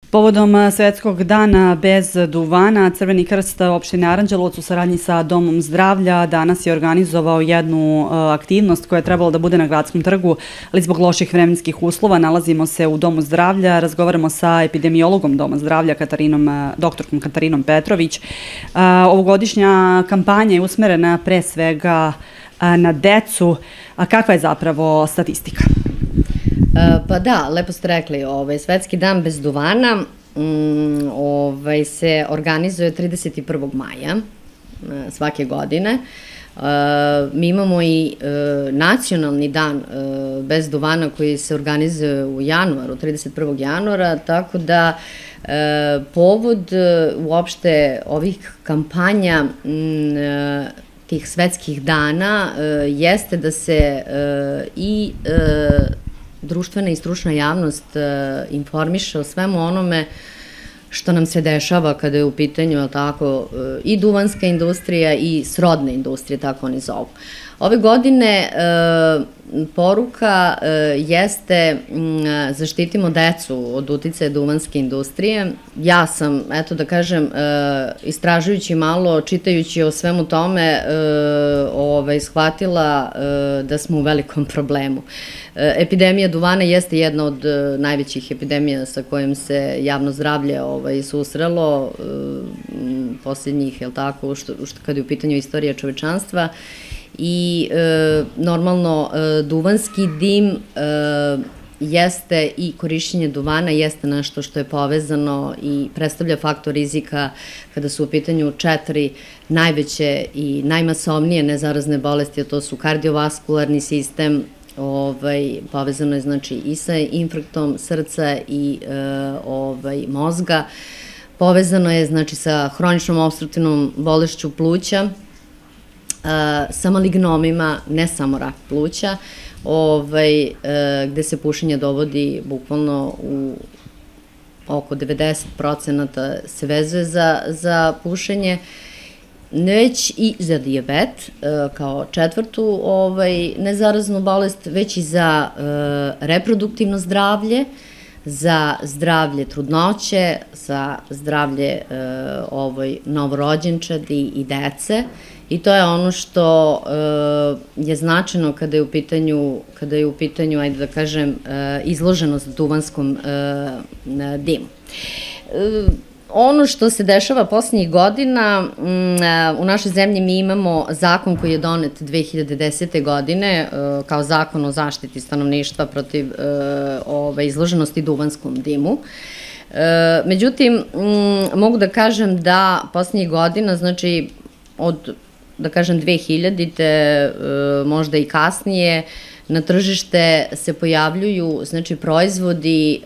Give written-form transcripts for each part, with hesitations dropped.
Povodom Svetskog dana bez duvana, Crveni krst opštine Aranđelovac u saradnji sa Domom zdravlja danas je organizovao jednu aktivnost koja je trebala da bude na Gradskom trgu, ali zbog loših vremenskih uslova nalazimo se u Domu zdravlja, razgovaramo sa epidemiologom Doma zdravlja, doktorkom Katarinom Petrović. Ovogodišnja kampanja je usmerena pre svega na decu. A kakva je zapravo statistika? Pa da, lepo ste rekli, Svetski dan bez duvana se organizuje 31. maja svake godine. Mi imamo i nacionalni dan bez duvana koji se organizuje u januaru, 31. januara, tako da povod uopšte ovih kampanja tih svetskih dana jeste da se i društvena i stručna javnost informiše o svemu onome što nam se dešava kada je u pitanju i duvanska industrija i srodne industrije, tako oni zovu. Ove godine poruka jeste zaštitimo decu od uticaja duvanske industrije. Ja sam, eto da kažem, istražujući malo, čitajući o svemu tome, shvatila da smo u velikom problemu. Epidemija duvana jeste jedna od najvećih epidemija sa kojim se javno zdravlje susrelo posljednjih, je li tako, kada je u pitanju istorija čovečanstva. I normalno duvanski dim jeste i korišćenje duvana jeste nešto što je povezano i predstavlja faktor rizika kada su u pitanju 4 najveće i najmasovnije nezarazne bolesti, a to su kardiovaskularni sistem, povezano je znači i sa infarktom srca i mozga, povezano je znači sa hroničnom opstruktivnom bolešću pluća, sa malignomima, ne samo rak pluća, gde se pušenje dovodi bukvalno u oko 90% se vezuje za pušenje, već i za dijabet kao četvrtu nezaraznu bolest, već i za reproduktivno zdravlje, za zdravlje trudnoće, za zdravlje novorođenčadi i dece. I to je ono što je značajno kada je u pitanju, ajde da kažem, izloženost duvanskom dimu. Ono što se dešava poslednjih godina, u našoj zemlji mi imamo zakon koji je donet 2010. godine kao zakon o zaštiti stanovništva protiv izloženosti duvanskom dimu. Međutim, mogu da kažem da poslednjih godina, znači od da kažem 2000-te, možda i kasnije, na tržište se pojavljuju znači proizvodi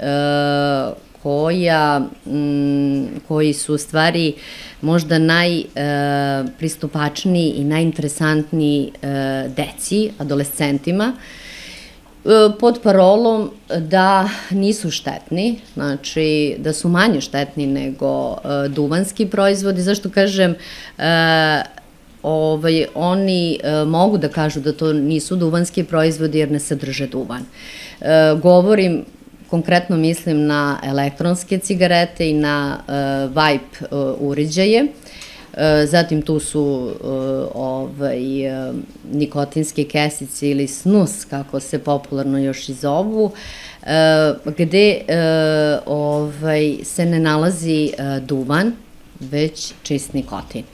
koji su u stvari možda najpristupačniji i najinteresantniji deci, adolescentima, pod parolom da nisu štetni, znači da su manje štetni nego duvanski proizvodi. Zašto kažem, oni mogu da kažu da to nisu duvanski proizvodi jer ne sadrže duvan. Konkretno mislim na elektronske cigarete i na vape uređaje. Zatim tu su nikotinske kesice ili snus, kako se popularno još i zovu, gde se ne nalazi duvan, već čist nikotin.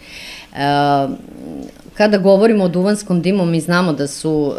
Kada govorimo o duvanskom dimu, mi znamo da su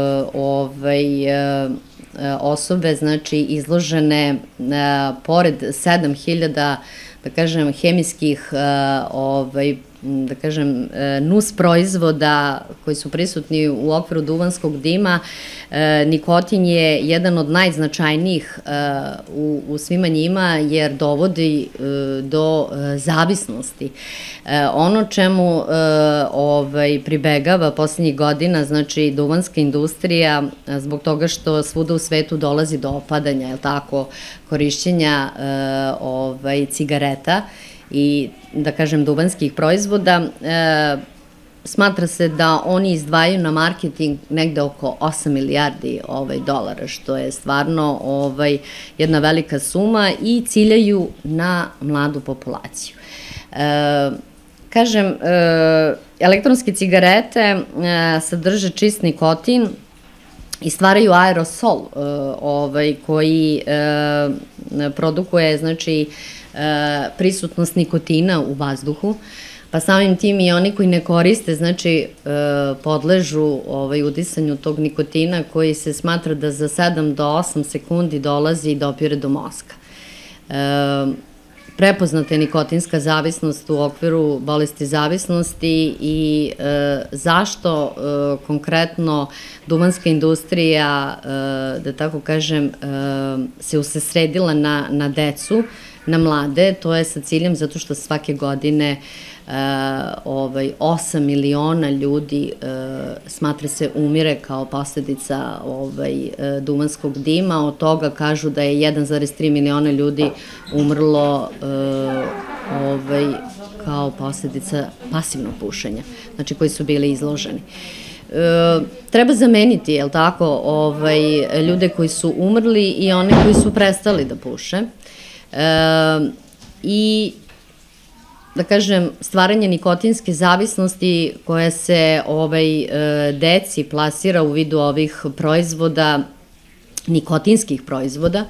osobe znači izložene pored 7000 da kažem hemijskih da kažem nus proizvoda koji su prisutni u okviru duvanskog dima. Nikotin je jedan od najznačajnijih u svima njima jer dovodi do zavisnosti. Ono čemu pribegava poslednjih godina, znači duvanska industrija, zbog toga što svuda u svetu dolazi do opadanja, je li tako, korišćenja cigareta i, da kažem, duvanskih proizvoda, Smatra se da oni izdvajaju na marketing negde oko 8 milijardi dolara, što je stvarno jedna velika suma i ciljaju na mladu populaciju. Kažem, elektronske cigarete sadrže čist nikotin i stvaraju aerosol koji produkuje, znači, prisutnost nikotina u vazduhu, pa samim tim i oni koji ne koriste, znači, podležu udisanju tog nikotina koji se smatra da za 7 do 8 sekundi dolazi i dopire do mozga. Prepoznata je nikotinska zavisnost u okviru bolesti zavisnosti i zašto konkretno duvanska industrija, da tako kažem, se usredsredila na decu, na mlade, to je sa ciljem zato što svake godine 8 miliona ljudi smatra se umire kao posledica duvanskog dima, od toga kažu da je 1,3 miliona ljudi umrlo kao posledica pasivnog pušenja, znači koji su bili izloženi. Treba zameniti, je li tako, ljude koji su umrli i one koji su prestali da puše i da kažem, stvaranje nikotinske zavisnosti koja se deci plasira u vidu ovih proizvoda, nikotinskih proizvoda,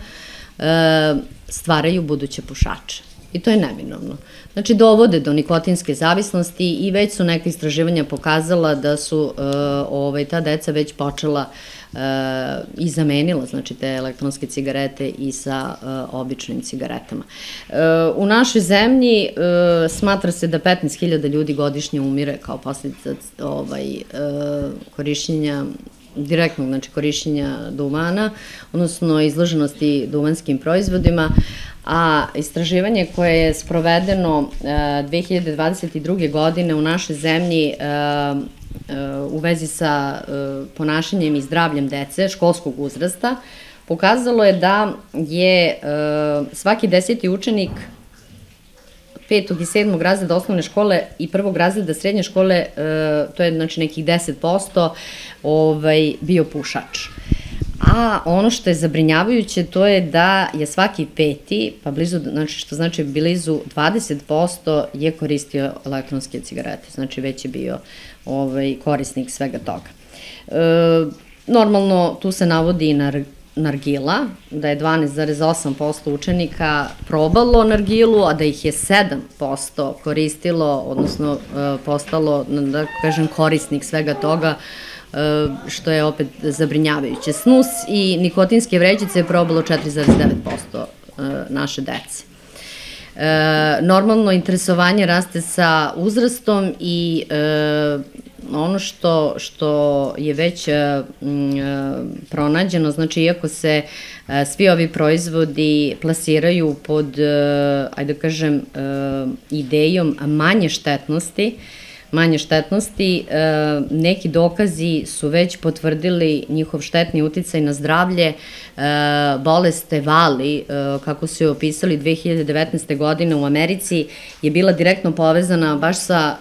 stvaraju buduće pušače. I to je neminovno. Znači, dovode do nikotinske zavisnosti i već su neka istraživanja pokazala da su ta deca već počela i zamenila, znači, te elektronske cigarete i sa običnim cigaretama. U našoj zemlji smatra se da 15.000 ljudi godišnje umire kao posljedica korišćenja, direktnog, znači, korišćenja duvana, odnosno izloženosti duvanskim proizvodima, a istraživanje koje je sprovedeno 2022. godine u našoj zemlji u vezi sa ponašanjem i zdravljem dece školskog uzrasta, pokazalo je da je svaki 10. učenik 5. i 7. razreda osnovne škole i 1. razreda srednje škole, to je znači nekih 10%, bio pušač. A ono što je zabrinjavajuće to je da je svaki 5. pa blizu, znači što znači blizu 20% je koristio elektronske cigarete, znači već je bio korisnik svega toga. Normalno tu se navodi i nargila, da je 12,8% učenika probalo nargilu, a da ih je 7% koristilo, odnosno postalo, da kažem, korisnik svega toga, što je opet zabrinjavajuće. Snus i nikotinske vrećice je probalo 4,9% naše dece. Normalno, interesovanje raste sa uzrastom i ono što je već pronađeno, znači, iako se svi ovi proizvodi plasiraju pod, ajde da kažem, idejom manje štetnosti, neki dokazi su već potvrdili njihov štetni uticaj na zdravlje. Bolest Evali, kako su je opisali 2019. godine u Americi, je bila direktno povezana baš sa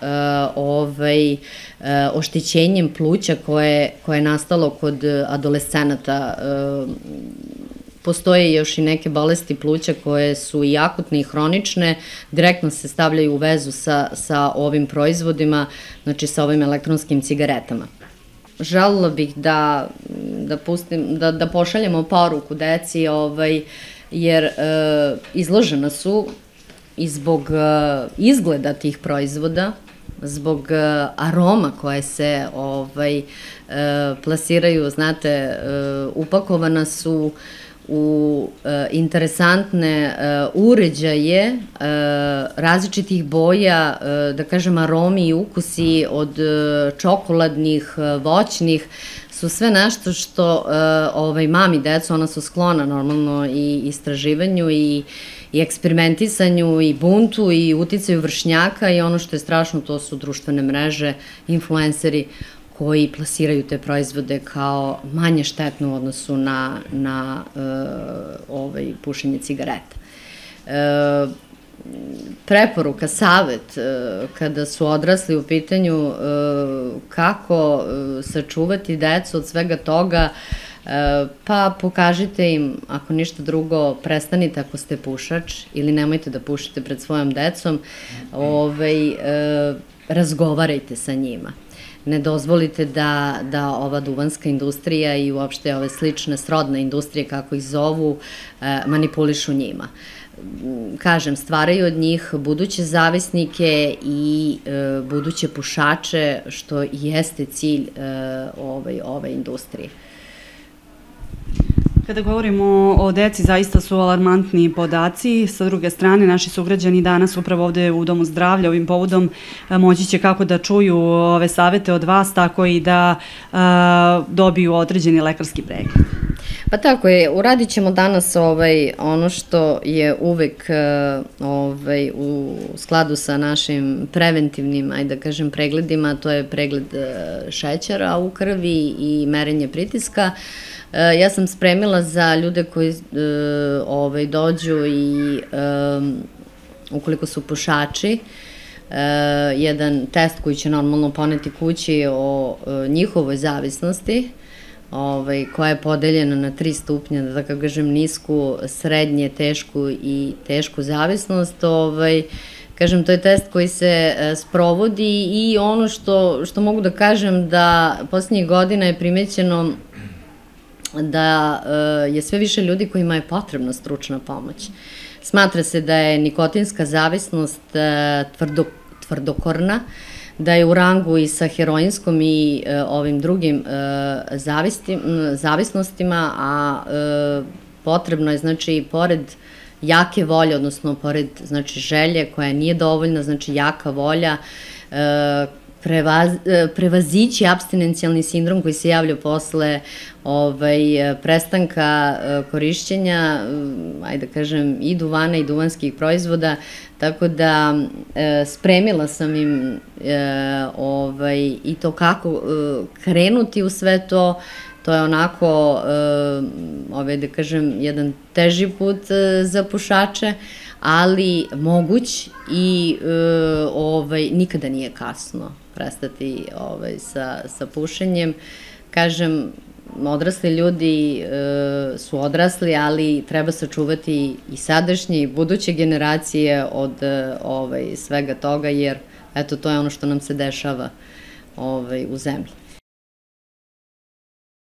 oštećenjem pluća koje je nastalo kod adolescenata. Postoje još i neke bolesti pluća koje su i akutne i hronične, direktno se stavljaju u vezu sa ovim proizvodima, znači sa ovim elektronskim cigaretama. Želela bih da pošaljemo poruku deci, jer izložena su i zbog izgleda tih proizvoda, zbog aroma koje se plasiraju, znate, upakovana su u interesantne uređaje različitih boja, da kažem, aromi i ukusi od čokoladnih, voćnih, su sve nešto što mami decu, ona su sklona normalno i istraživanju i eksperimentisanju i buntu i uticaju vršnjaka i ono što je strašno, to su društvene mreže, influenceri koji plasiraju te proizvode kao manje štetno u odnosu na pušenje cigareta. preporuka, savet kada su odrasli u pitanju kako sačuvati decu od svega toga, pa pokažite im, ako ništa drugo, prestanite ako ste pušač ili nemojte da pušite pred svojom decom, razgovarajte sa njima. Ne dozvolite da ova duvanska industrija i uopšte ove slične srodne industrije, kako ih zovu, manipulišu njima. Kažem, stvaraju od njih buduće zavisnike i buduće pušače, što jeste cilj ove industrije. Kada govorimo o deci, zaista su alarmantni podaci. Sa druge strane, naši sugrađani danas upravo ovde u Domu zdravlja ovim povodom moći će kako da čuju ove savete od vas, tako i da dobiju određeni lekarski pregled. Pa tako je, uradit ćemo danas ono što je uvek u skladu sa našim preventivnim, ajde da kažem, pregledima, to je pregled šećera u krvi i merenje pritiska. Ja sam spremila za ljude koji dođu i ukoliko su pušači, jedan test koji će normalno poneti kući o njihovoj zavisnosti, koja je podeljena na 3 stupnja, da tako kažem, nisku, srednje, tešku i tešku zavisnost. Kažem, to je test koji se sprovodi i ono što mogu da kažem da poslednjih godina je primećeno da je sve više ljudi kojima je potrebna stručna pomoć. Smatra se da je nikotinska zavisnost tvrdokorna, da je u rangu i sa heroinskom i ovim drugim zavisnostima, a potrebno je, znači, pored jake volje, odnosno pored, znači, želje koja nije dovoljna, znači, jaka volja, prevazići apstinencijalni sindrom koji se javlja posle prestanka korišćenja, ajde da kažem, i duvana i duvanskih proizvoda, tako da spremila sam im i to kako krenuti u sve to. To je onako, da kažem, jedan teži put za pušače, ali moguć i nikada nije kasno prestati sa pušenjem. Kažem, odrasli ljudi su odrasli, ali treba sačuvati i sadašnje i buduće generacije od svega toga, jer eto, to je ono što nam se dešava u zemlji.